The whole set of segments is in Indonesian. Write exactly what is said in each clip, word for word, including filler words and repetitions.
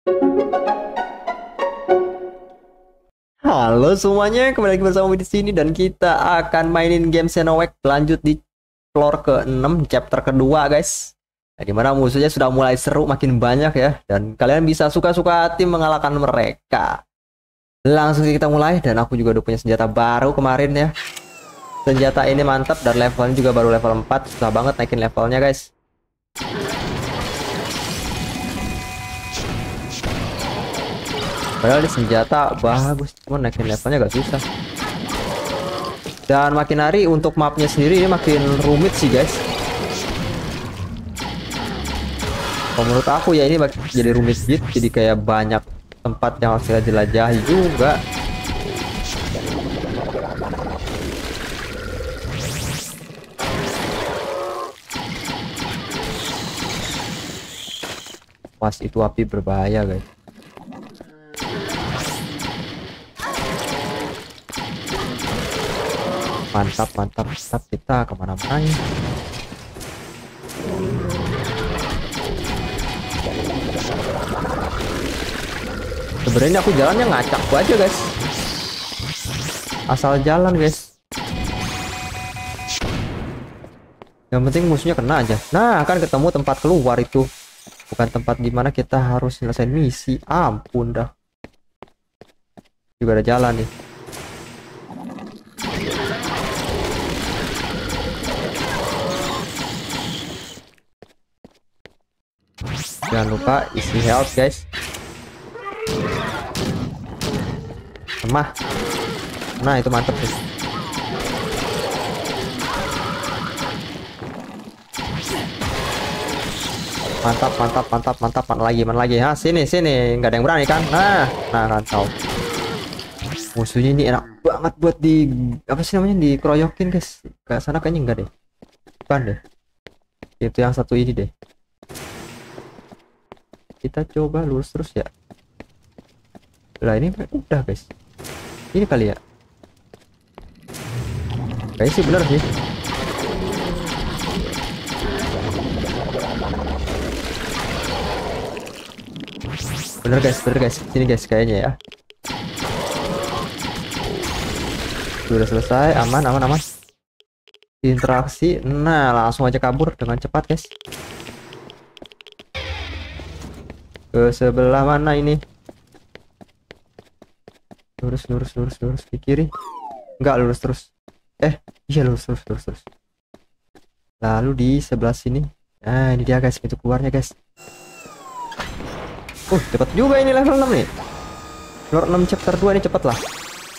Halo semuanya, kembali lagi bersama di sini dan kita akan mainin game Xenoweek lanjut di floor ke enam chapter kedua, guys. Nah, dimana musuhnya sudah mulai seru, makin banyak ya, dan kalian bisa suka-suka hati mengalahkan mereka. Langsung kita mulai, dan aku juga udah punya senjata baru kemarin ya. Senjata ini mantap dan levelnya juga baru level empat, susah banget naikin levelnya, guys. Padahal di senjata bagus, cuma naikin levelnya gak susah. Dan makin hari untuk mapnya sendiri ini makin rumit sih, guys. Kalau menurut aku ya ini jadi rumit gitu, jadi kayak banyak tempat yang harus kita jelajahi juga. Pas itu api berbahaya, guys. Mantap, mantap, mantap, kita kemana-mana. Sebenarnya aku jalannya ngacak aja, guys. Asal jalan, guys. Yang penting musuhnya kena aja. Nah, kan ketemu tempat keluar itu. Bukan tempat dimana kita harus selesai misi. Ampun dah. Juga ada jalan nih. Jangan lupa isi health, guys. Lemah. Nah, itu mantep sih. Mantap, mantap, mantap, mantap. Mana lagi, mana lagi? Ha, sini, sini. Nggak ada yang berani kan? Nah, nah, kan tahu. Musuhnya ini enak banget buat di apa sih namanya, dikeroyokin, guys. Ke sana kayaknya enggak deh. Bukan deh. Itu yang satu ini deh. Kita coba lurus terus ya. Lah ini udah, guys. Ini kali ya. Kayaknya sih bener sih. Bener, guys, bener, guys. Sini, guys, kayaknya ya. Sudah selesai, aman, aman, aman. Interaksi. Nah, langsung aja kabur dengan cepat, guys. Ke sebelah mana ini? Lurus, lurus, lurus, lurus ke kiri. Enggak, lurus terus. Eh, iya, lurus terus, lurus terus. Lalu di sebelah sini. Nah, ini dia, guys, pintu keluarnya, guys. Uh, cepet juga ini level enam nih. Floor enam chapter dua ini cepet lah.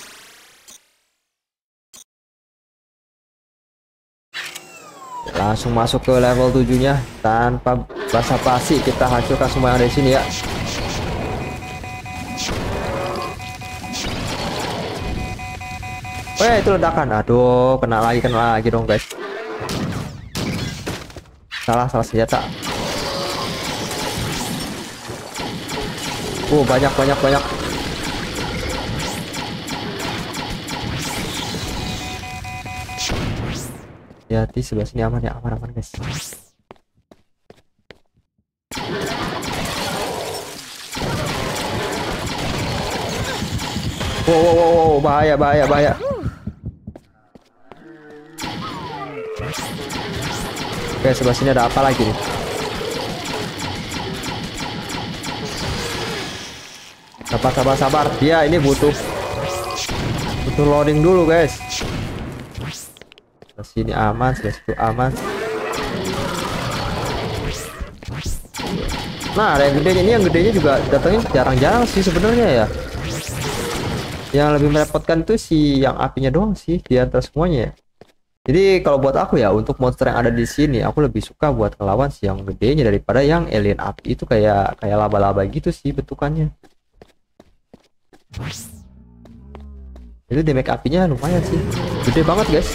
Langsung masuk ke level tujuh nya tanpa basa-basi, kita hancurkan semua yang ada di sini ya. Weh, itu ledakan. Aduh, kena lagi, kena lagi dong, guys. Salah, salah senjata. Oh, banyak, banyak, banyak. Hati-hati, sebelah sini aman ya, aman, aman, guys. Wow, wow, wow, wow, bahaya, bahaya, bahaya. Oke, sebelah sini ada apa lagi nih? Sabar, sabar, sabar. Dia ini butuh butuh loading dulu, guys. Sebelah sini aman, sebelah situ aman. Nah, ada yang gedenya. Ini yang gedenya juga datangnya jarang-jarang sih sebenarnya ya. Yang lebih merepotkan tuh si yang apinya doang sih di antara semuanya ya. Jadi kalau buat aku ya, untuk monster yang ada di sini aku lebih suka buat ngelawan si yang gedenya daripada yang alien api itu, kayak kayak laba-laba gitu sih bentukannya. Itu damage apinya lumayan sih, gede banget, guys.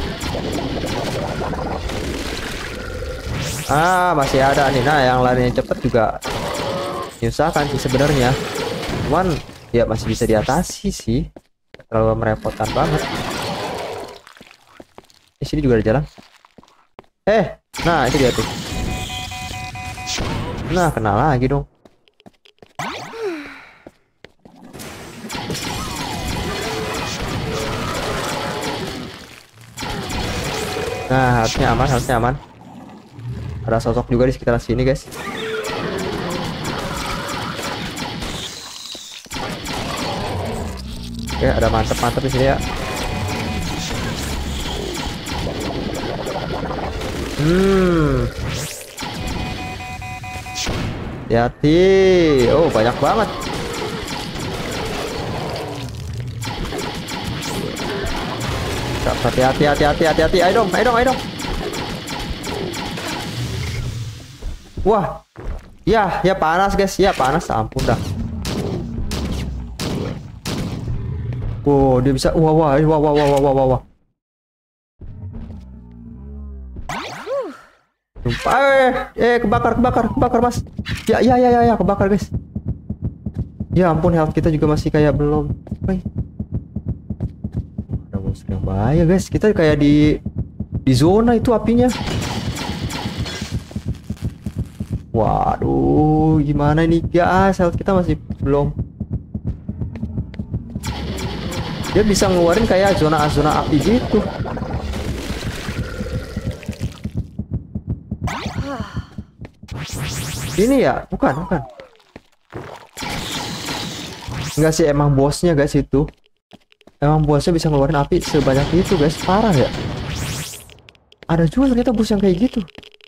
Ah, masih ada nih. Nah, yang larinya cepet juga nyusahkan sih sebenarnya. Cuman ya masih bisa diatasi sih. Gak terlalu merepotkan banget. Di sini juga ada jalan. Eh, nah itu dia tuh. Nah, kena lagi dong. Nah, harusnya aman, harusnya aman. Ada sosok juga di sekitar sini, guys. Oke, ada mantep-mantep di sini ya. Hmm. Hati-hati. Oh, banyak banget. Hati-hati, hati-hati, hati-hati. Ayo dong, ayo dong, ayo dong. Wah. Ya, ya panas, guys. Ya panas, ampun dah. Wow, dia bisa. Wah, wah, wah, wah, wah, wah, wah, wah. Eh, eh, kebakar, kebakar, kebakar, Mas. Ya, ya, ya, ya, ya, kebakar, guys. Ya ampun, health kita juga masih kayak belum. Hai. Ada musuh yang bahaya, guys. Kita kayak di di zona itu apinya. Waduh, gimana ini, guys? Health kita masih belum. Dia bisa ngeluarin kayak zona-zona api gitu. Ini ya, bukan, bukan. Enggak sih, emang bosnya, guys, itu. Emang bosnya bisa ngeluarin api sebanyak itu, guys. Parah ya. Ada juga ternyata bos yang kayak gitu.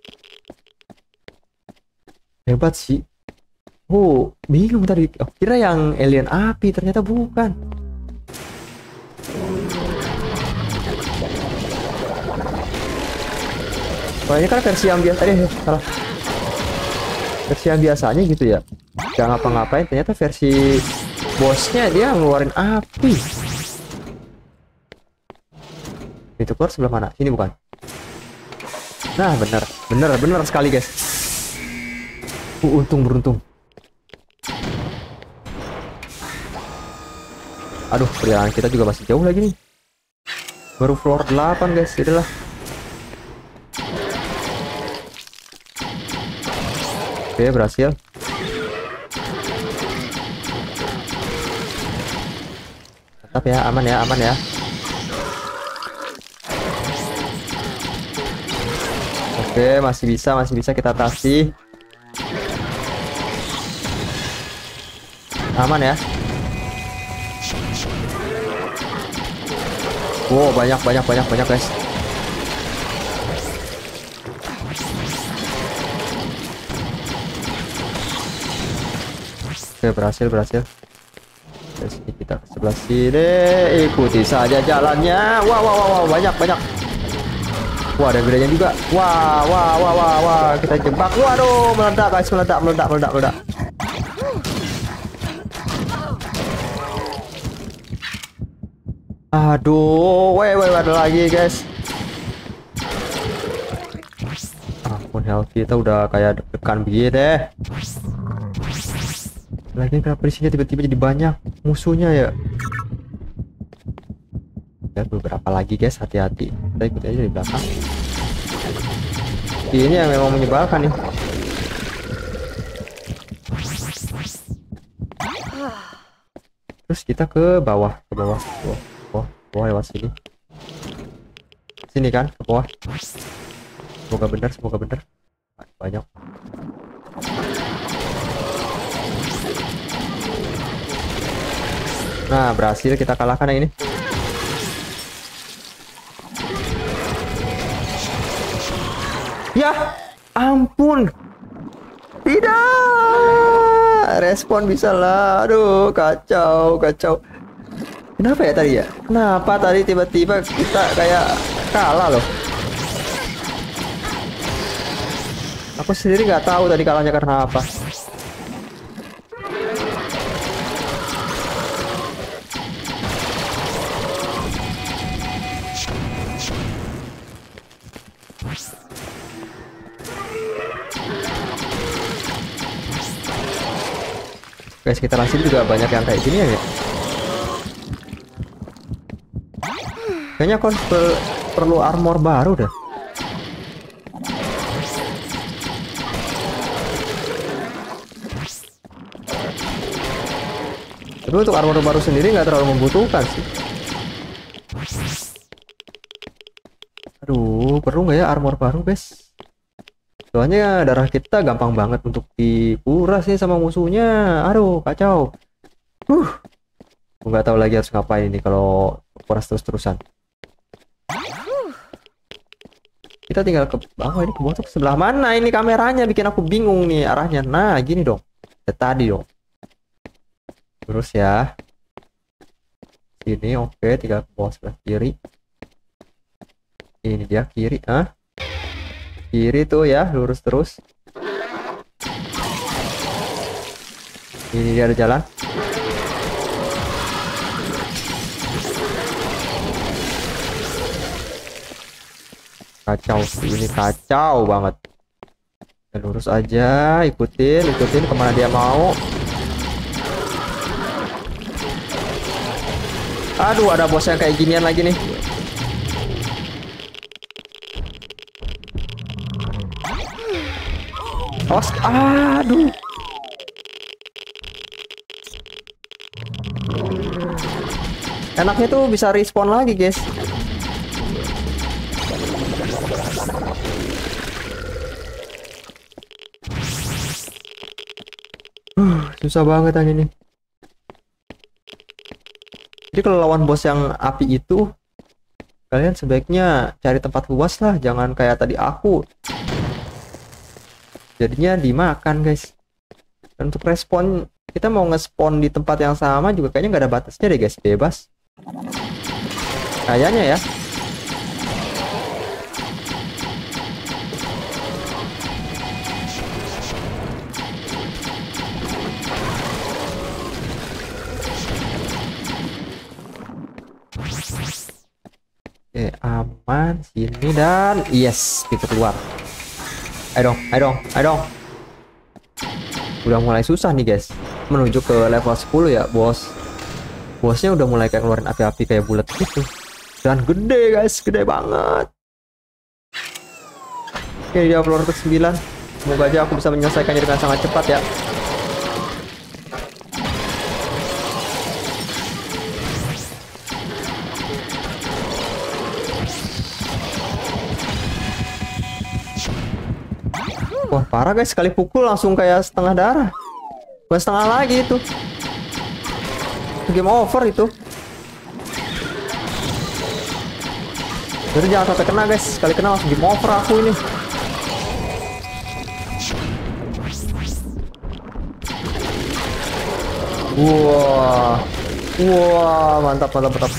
Hebat sih. Oh, bingung tadi. Oh, kira yang alien api, ternyata bukan. Oh, ini kan versi yang biasa. Eh, salah. Versi yang biasanya gitu ya. Gak ngapa-ngapain, ternyata versi bosnya dia ngeluarin api. Itu keluar sebelah mana? Sini bukan? Nah, bener, bener, bener sekali, guys. Uh, untung beruntung. Aduh, perjalanan kita juga masih jauh lagi nih. Baru floor delapan, guys. Itulah. Oke, berhasil. Tetap ya, aman ya, aman ya. Oke, masih bisa, masih bisa kita atasi. Aman ya. Wow, banyak, banyak, banyak, banyak, guys. Oke, berhasil, berhasil. Dari sini kita ke sebelah sini, ikuti saja jalannya. Wah, wah, wah, wah, banyak, banyak. Wah, ada gedenya juga. Wah, wah, wah, wah, wah, kita jebak. Waduh, meledak, guys, meledak, meledak, meledak, meledak. Aduh, weh, weh, ada lagi, guys. Ampun, health kita udah kayak deg-degan begini deh. Lagi kenapa di sini tiba-tiba jadi banyak musuhnya ya? Lihat beberapa lagi, guys, hati-hati. Kita ikut aja di belakang. Ini yang memang menyebalkan nih. Terus kita ke bawah, ke bawah, ke bawah, ke bawah, ke bawah lewat sini. Sini kan, ke bawah. Semoga benar, semoga benar. Banyak. Nah, berhasil kita kalahkan yang ini. Ya, ampun. Tidak. Respon bisa lah. Aduh, kacau, kacau. Kenapa ya tadi ya? Kenapa tadi tiba-tiba kita kayak kalah loh? Aku sendiri nggak tahu tadi kalahnya karena apa. Guys, kita sini juga banyak yang kayak gini ya. Kayaknya aku per perlu armor baru dah. Tapi untuk armor baru sendiri nggak terlalu membutuhkan sih. Aduh, perlu nggak ya armor baru, guys? Soalnya darah kita gampang banget untuk dikuras nih sama musuhnya. Aduh, kacau. Huh. Nggak tahu lagi harus ngapain ini kalau kuras terus-terusan. Kita tinggal ke bawah, ini ke bawah tuh ke sebelah mana ini kameranya, bikin aku bingung nih arahnya. Nah, gini dong. Ya, tadi dong. Terus ya. Sini, oke, tinggal ke bawah sebelah kiri. Ini dia kiri, ah. Kiri tuh ya, lurus terus. Ini dia ada jalan. Kacau, ini kacau banget. Ya, lurus aja, ikutin, ikutin kemana dia mau. Aduh, ada bos yang kayak ginian lagi nih. Awas, aduh. Enaknya tuh bisa respawn lagi, guys. Uh, susah banget yang ini. Jadi kalau lawan bos yang api itu, kalian sebaiknya cari tempat luas lah, jangan kayak tadi aku. Jadinya dimakan, guys. Dan untuk respon, kita mau nge-spawn di tempat yang sama juga kayaknya nggak ada batasnya deh, guys. Bebas. Kayaknya ya. Oke, aman sini dan yes, pintu keluar. Ayo dong, ayo dong, ayo dong. Udah mulai susah nih, guys. Menuju ke level sepuluh ya, bos. Bosnya udah mulai kayak ngeluarin api-api kayak bulat gitu. Dan gede, guys, gede banget. Oke, dia floor ke sembilan. Semoga aja aku bisa menyelesaikannya dengan sangat cepat ya. Wah, parah, guys, sekali pukul langsung kayak setengah darah. Bukan setengah lagi itu. Game over itu. Jadi jangan sampai kena, guys. Sekali kena langsung game over aku ini. Wah. Wah, mantap, mantap, mantap.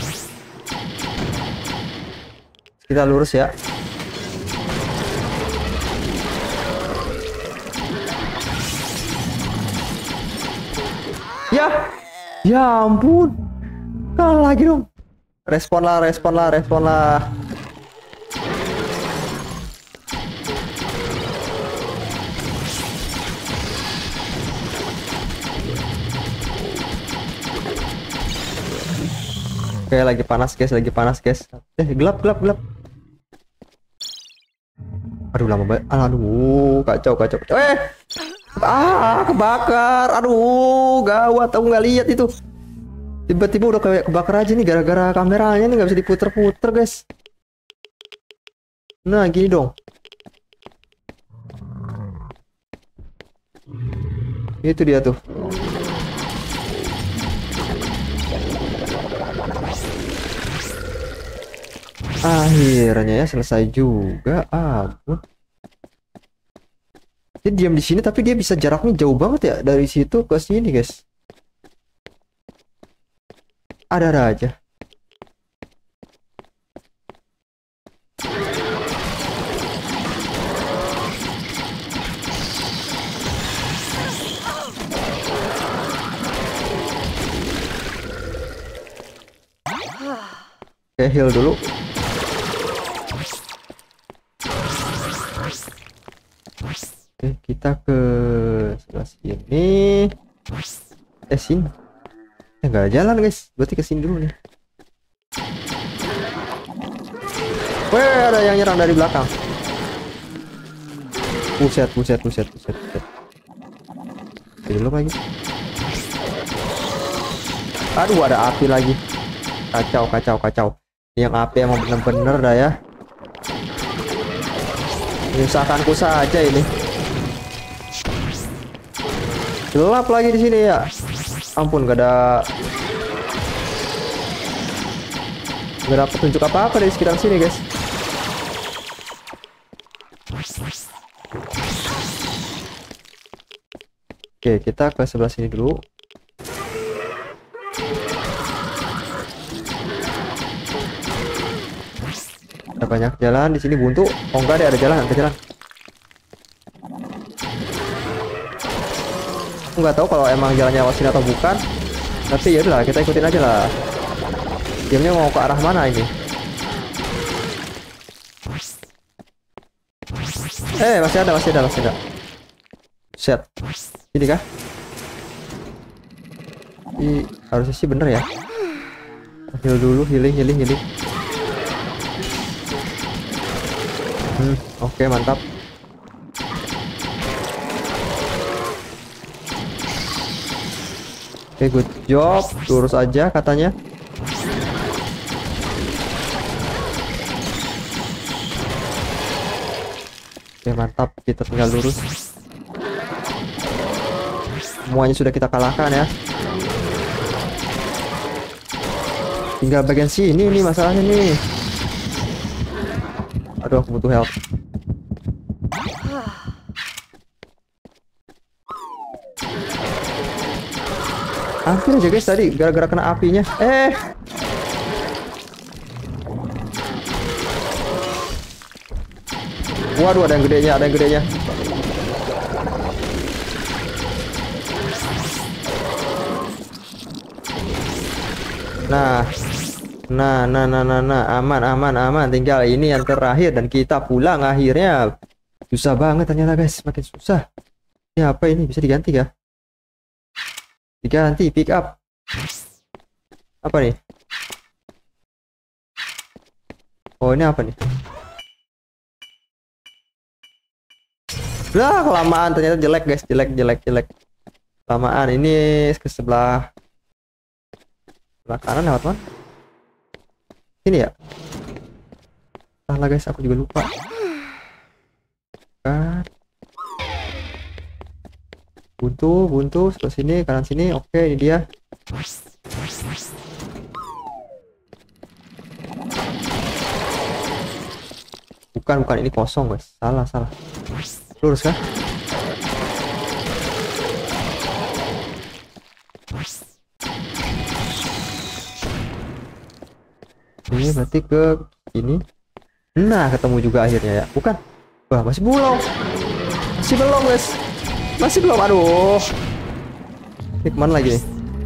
Kita lurus ya. Ya, ya ampun, kalah lagi dong. Respon lah, respon lah, respon lah. Oke, lagi panas, guys, lagi panas, guys. Eh, gelap, gelap, gelap. Aduh, lama banget. Aduh, kacau, kacau, kacau. Eh, ah, kebakar. Aduh, gawat, aku nggak lihat itu. Tiba-tiba udah kayak kebakar aja nih gara-gara kameranya nih nggak bisa diputer-puter, guys. Nah, gini dong. Itu dia tuh. Akhirnya ya selesai juga. Ampun. Dia diam di sini tapi dia bisa jaraknya jauh banget ya dari situ ke sini, guys. Ada-ada aja. Oke, heal dulu. Oke, kita ke sebelah sini. Eh, sini. Eh, nggak ada jalan, guys. Berarti ke sini dulu nih. Weh, ada yang nyerang dari belakang. Buset, buset, buset, buset, buset. Oke, dulu lagi. Aduh, ada api lagi. Kacau, kacau, kacau. Yang api emang bener-bener dah ya. Menyusahkanku saja ini. Gelap lagi di sini ya. Ampun, gak ada gak ada petunjuk apa-apa di sekitar sini, guys. Oke, kita ke sebelah sini dulu. Ada banyak jalan di sini, buntu. Oh enggak deh, ada jalan, ada jalan. Aku nggak tahu kalau emang jalannya lewat sini atau bukan. Tapi ya udah, kita ikutin aja lah. Gamenya mau ke arah mana ini? Eh, masih ada, masih ada, masih ada. Set. Ini kah? Ini harusnya sih bener ya. Heal dulu, healing, healing, healing. Hmm, oke, okay, mantap. Oke, okay, good job. Lurus aja katanya. Oke, okay, mantap. Kita tinggal lurus. Semuanya sudah kita kalahkan ya. Tinggal bagian sini nih masalahnya nih. Aduh, aku butuh help. Hampir aja guys tadi gara-gara kena apinya. Eh. Waduh, ada yang gedenya, ada yang gedenya. Nah. Nah, nah, nah, nah, nah, aman, aman, aman. Tinggal ini yang terakhir dan kita pulang akhirnya. Susah banget ternyata guys, makin susah. Ini apa ini? Bisa diganti kah? Diganti, pick up. Apa nih? Oh, ini apa nih? Lah, kelamaan ternyata jelek guys, jelek, jelek, jelek. Kelamaan ini ke sebelah sebelah kanan lewat mana? Ini ya. Salah guys, aku juga lupa. Kan. Buntu, buntu, sebelah sini, kanan sini. Oke, ini dia. Bukan, bukan, ini kosong guys. Salah, salah. Lurus kan? Ini berarti ke ini. Nah, ketemu juga akhirnya ya. Bukan. Wah, masih belum. Masih belum guys. Masih belum, aduh. Ini kemana lagi nih?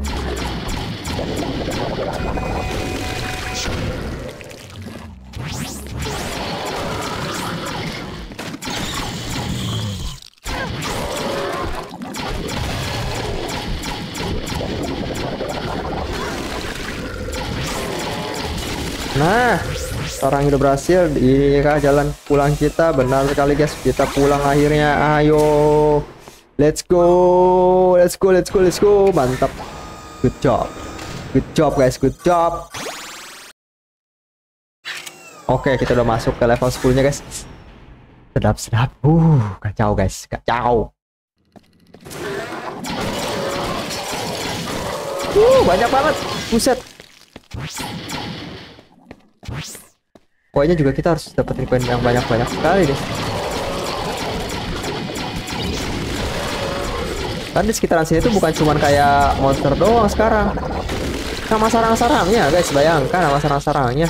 Nah, sekarang udah berhasil. Ini kah jalan pulang kita? Benar sekali guys, kita pulang akhirnya. Ayo, let's go, let's go, let's go, let's go. Mantap, good job, good job guys, good job. Oke, kita udah masuk ke level sepuluh nya guys. Sedap, sedap. Uh, kacau guys, kacau. Uh, banyak banget, buset. Pokoknya juga kita harus dapetin koin yang banyak-banyak sekali deh. Kan di sekitaran sini tuh bukan cuman kayak monster doang sekarang. Sama sarang-sarangnya guys, bayangkan sama sarang-sarangnya.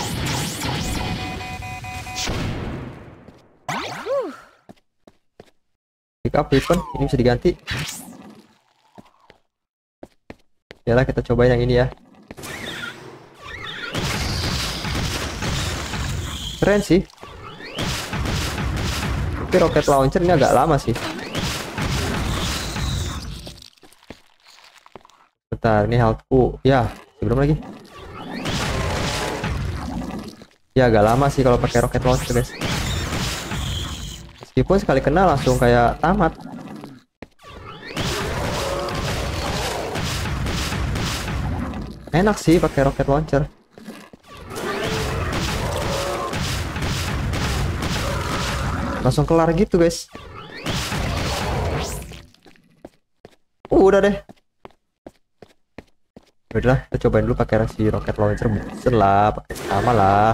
Pick up weapon, ini bisa diganti. Yalah, kita cobain yang ini ya. Keren sih. Tapi rocket launcher ini agak lama sih. Bentar, ini healthku. Ya, belum lagi. Ya, agak lama sih kalau pakai rocket launcher guys. Meskipun sekali kena langsung kayak tamat. Enak sih pakai rocket launcher. langsung kelar gitu guys. Uh, udah deh. Udah, kita cobain dulu pakai si rocket launcher lah, pakai sama lah.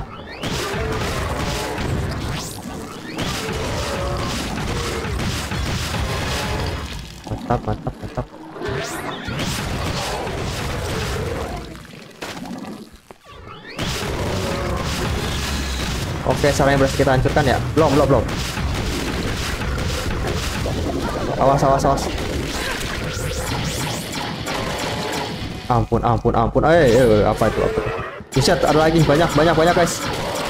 Mantap, mantap, mantap. Oke, sarangnya berhasil kita hancurkan ya. Belum, belum, belum. Awas, awas, awas. Ampun, ampun, ampun. Eh, eh apa itu? Apa itu? Buset, ada lagi. Banyak, banyak, banyak, guys.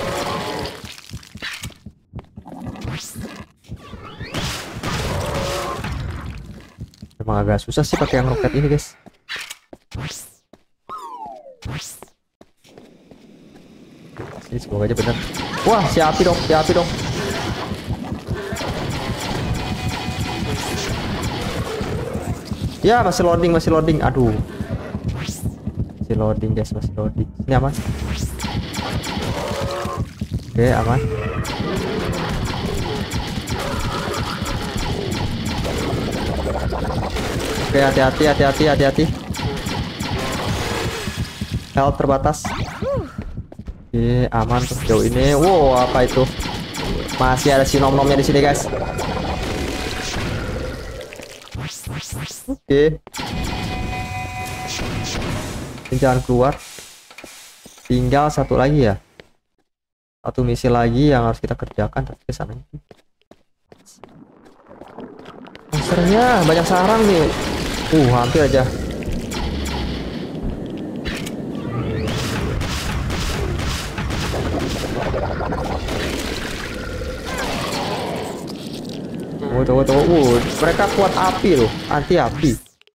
Emang agak susah sih pakai yang roket ini, guys. Ini semoga aja bener. Wah, si api dong, si api dong. Ya, masih loading, masih loading. Aduh. Masih loading, guys, masih loading. Ini aman. Oke, aman. Oke, hati-hati, hati-hati, hati-hati. Health terbatas. Oke, aman tuh jauh ini. Wow, apa itu? Masih ada si nom-nomnya di sini, guys. Oke. Ini jangan keluar. Tinggal satu lagi ya. Satu misi lagi yang harus kita kerjakan. Tapi ke sana. Monsternya banyak sarang nih. Uh, hampir aja. Tunggu, tunggu, tunggu. Uh, mereka kuat api loh, anti api.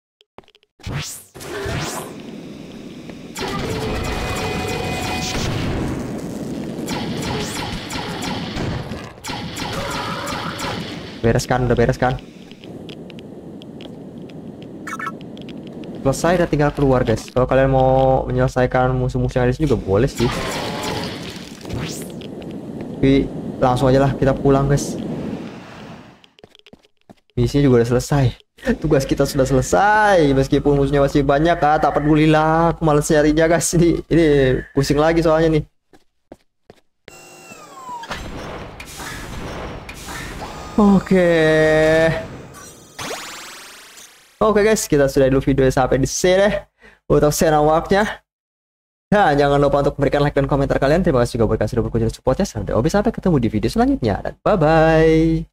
Bereskan, udah bereskan. Selesai, udah tinggal keluar, guys. Kalau kalian mau menyelesaikan musuh-musuh yang ada di sini juga boleh sih. Tapi langsung aja lah kita pulang, guys. Misinya juga udah selesai. Tugas kita sudah selesai. Meskipun musuhnya masih banyak, ah, tak pedulilah. Aku males nyarinya, guys. Ini, ini pusing lagi soalnya nih. Oke. Oke guys, kita sudah dulu video sampai di sini untuk Xenowalk-nya. Nah, jangan lupa untuk memberikan like dan komentar kalian. Terima kasih juga buat kalian sudah berkunjung supportnya. Sampai sampai ketemu di video selanjutnya dan bye bye.